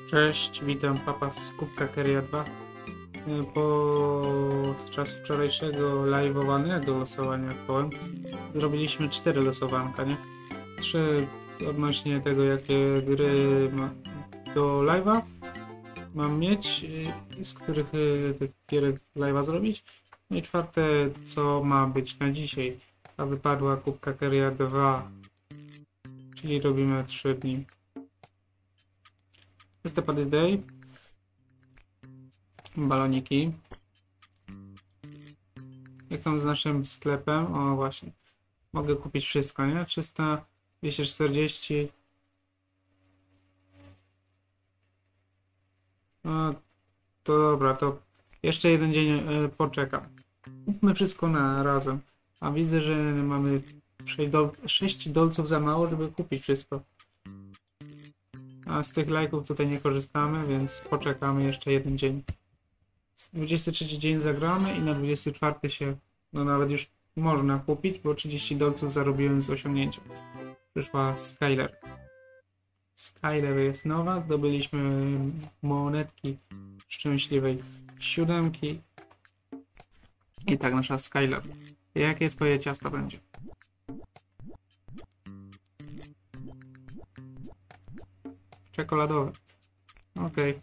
Cześć, witam papa z Kubka Keria 2. Podczas wczorajszego live'owanego losowania kołem zrobiliśmy 4 losowanka, nie? 3 odnośnie tego, jakie gry do live'a mam mieć, z których tych gierek live'a zrobić. No i 4, co ma być na dzisiaj. A wypadła Kubka Keria 2, czyli robimy 3 dni. Listopad is day. Baloniki. Jak tam z naszym sklepem? O właśnie. Mogę kupić wszystko, nie? 300, 240. No to dobra, to jeszcze jeden dzień poczekam. Kupmy wszystko na razem. A widzę, że mamy 6 dolców za mało, żeby kupić wszystko. A z tych lajków tutaj nie korzystamy, więc poczekamy jeszcze jeden dzień. 23 dzień zagramy i na 24 się, no nawet już można kupić, bo 30 dolców zarobiłem z osiągnięcia. Przyszła Skyler. Skyler jest nowa, zdobyliśmy monetki szczęśliwej 7. I tak nasza Skyler. Jakie twoje ciasto będzie? Czekoladowe. Okej.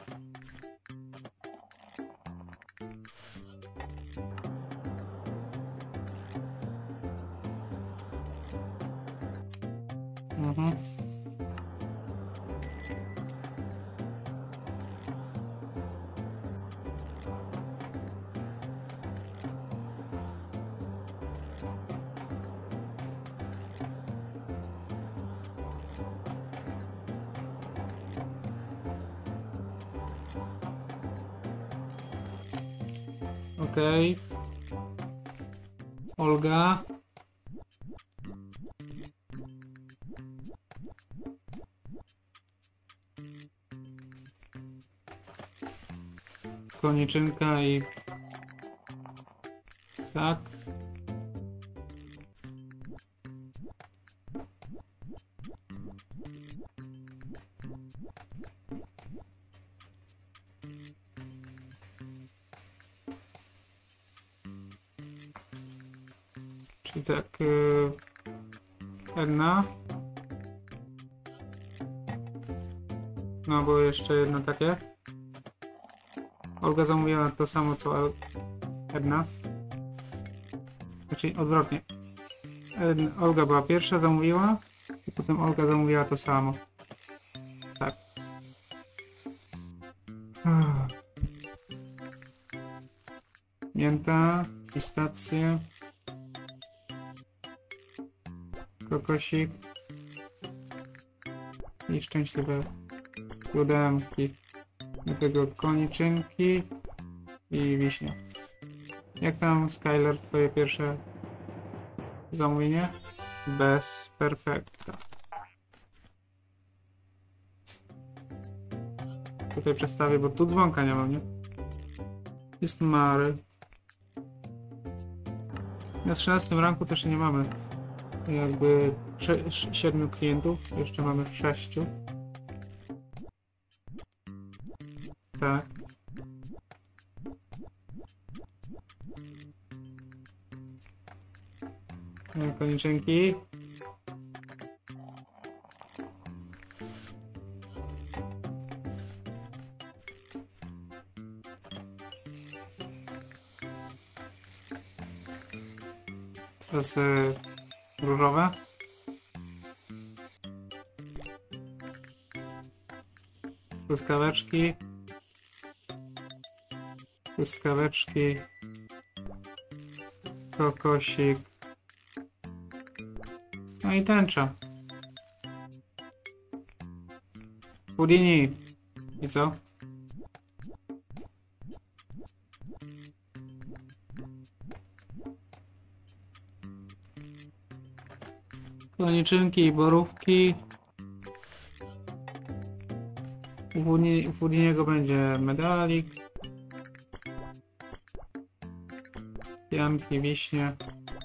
Mhm. Okej. Olga. Koniczynka i... tak. Czyli tak, jedna. No bo jeszcze jedno takie. Olga zamówiła to samo co jedna. Znaczy odwrotnie. Olga była pierwsza, zamówiła i potem Olga zamówiła to samo. Tak. Mięta, pistacje. Kokosik i szczęśliwe siódemki, do tego koniczynki i wiśnia. Jak tam, Skyler, twoje pierwsze zamówienie? Bez perfekta. Tutaj przestawię, bo tu dzwonka nie mam, nie? Jest Mary. Na 13 ranku też nie mamy jakby 7 klientów, jeszcze mamy 6. Tak. Koniczynki. Teraz różowe. Truskaweczki. Truskaweczki. Kokosik. No i tęcza. Houdini. I co? Koniczynki i borówki. U Houdiniego będzie medalik. Pianki, wiśnie.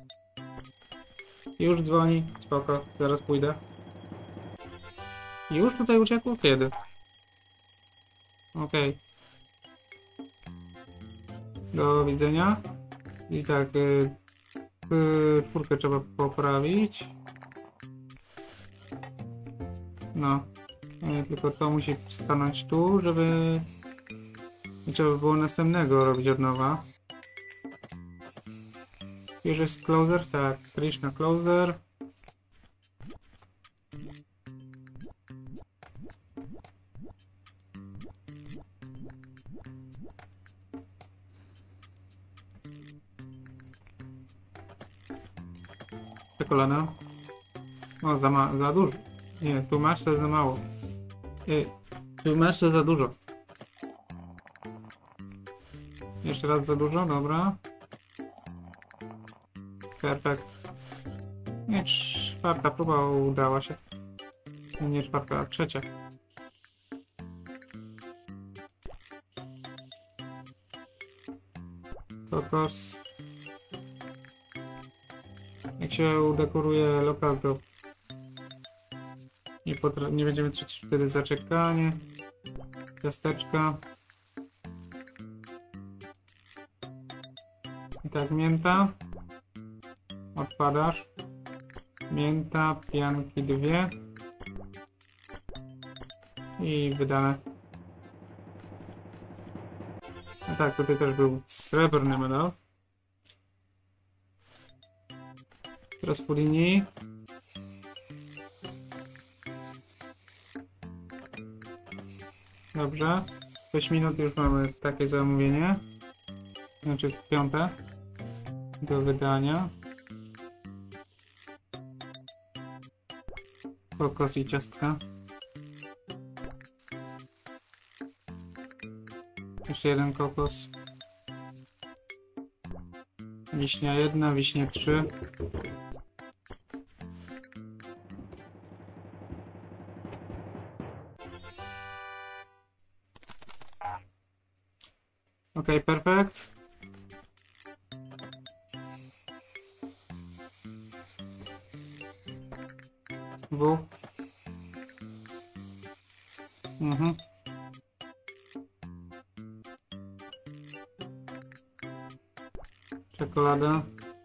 Już dzwoni. Spoko, zaraz pójdę. Już tutaj uciekło? Kiedy? Okej. Do widzenia. I tak, czwórkę trzeba poprawić. No. Tylko to musi stanąć tu, żeby nie trzeba było następnego robić od nowa. Już jest closer? Tak. Krishna closer. Czekolada. O, za dużo. Nie, tu masz to za mało. Tu masz to za dużo. Jeszcze raz za dużo, dobra. Perfekt. Nie, czwarta próba udała się. Nie czwarta, a trzecia. Kokos. Jak się udekoruje lokal, to nie będziemy tracić wtedy zaczekanie. Ciasteczka. I tak, mięta. Odpadasz. Mięta, pianki 2. I wydane. No tak, tutaj też był srebrny medal. Teraz po linii. Dobrze. 6 minut już mamy takie zamówienie. Znaczy 5. Do wydania. Kokos i ciastka. Jeszcze jeden kokos. Wiśnia 1, wiśnie 3. Ok, perfekt. W. Czekolada.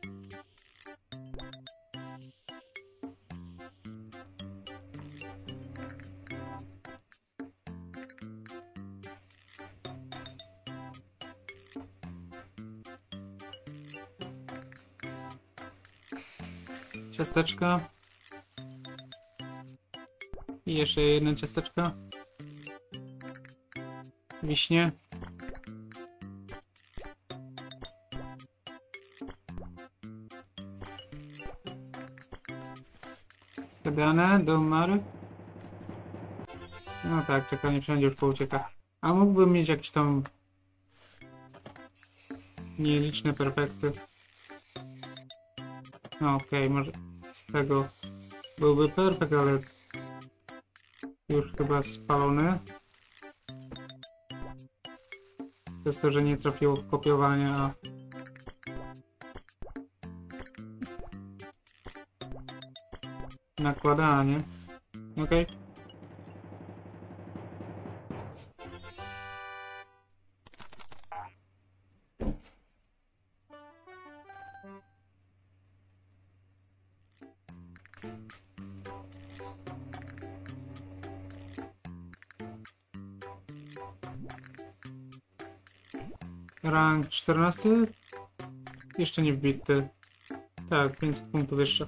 Ciasteczka. I jeszcze jedno ciasteczka. Wiśnie. Wydane do Mary. No tak, czekanie wszędzie już poucieka. A mógłbym mieć jakieś tam nieliczne perfekty. No okej, może z tego byłby perfekt, ale już chyba spalony. Przez to, że nie trafiło w kopiowanie, a nakładanie. Okej. Rank 14? Jeszcze nie wbity. Tak, 500 punktów jeszcze.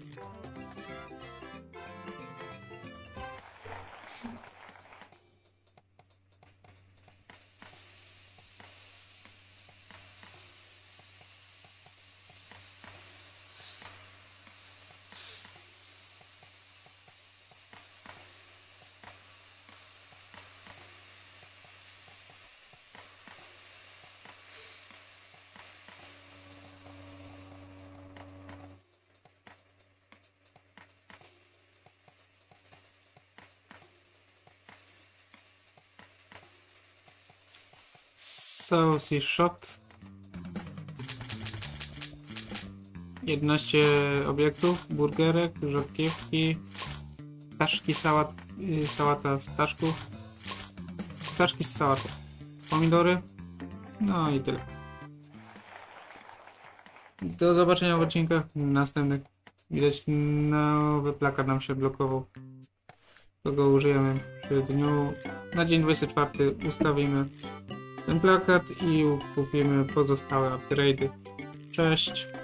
Saucy shot. 11 obiektów, burgerek, rzodkiewki, ptaszki, sałata z ptaszków, kaczki z sałatą. Pomidory. No i tyle. Do zobaczenia w odcinkach następnych. Widać, nowy plakat nam się blokował. To go użyjemy przy dniu. Na dzień 24 ustawimy ten plakat i kupimy pozostałe upgrade'y. Cześć!